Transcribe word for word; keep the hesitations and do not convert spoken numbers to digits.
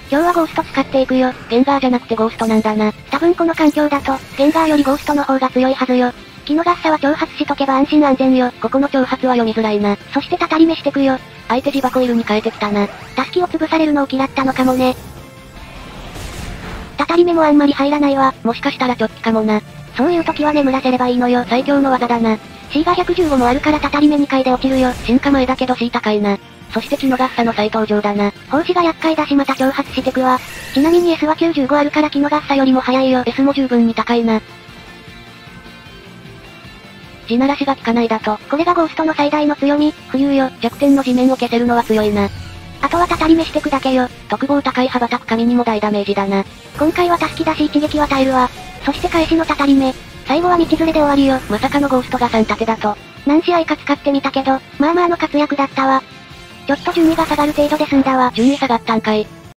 今日はゴースト使っていくよ。 ゲンガーじゃなくてゴーストなんだな。 多分この環境だと、ゲンガーよりゴーストの方が強いはずよ。キノガッサは挑発しとけば安心安全よ。 ここの挑発は読みづらいな。 そしてたたりめしてくよ。 相手自爆イルに変えてきたな。 タスキを潰されるのを嫌ったのかもね。たたりめもあんまり入らないわ。 もしかしたら直帰かもな。 そういう時は眠らせればいいのよ。 最強の技だな。 C がひゃくじゅうごもあるからたたりめにかいで落ちるよ。 進化前だけど C 高いな。そしてキノガッサの再登場だな。 胞子が厄介だしまた挑発してくわ。ちなみに S はきゅうじゅうごあるからキノガッサよりも早いよ。 S も十分に高いな。地ならしが効かないだと。 これがゴーストの最大の強み、浮遊よ。 弱点の地面を消せるのは強いな。 あとはたたりめしてくだけよ。 特防高い羽ばたく神にも大ダメージだな。 今回はタスキだし一撃は耐えるわ。そして返しのたたりめ。最後は道連れで終わりよ。 まさかのゴーストがさん立てだと。 何試合か使ってみたけど、まあまあの活躍だったわ。ちょっと順位が下がる程度で済んだわ。 順位下がったんかい。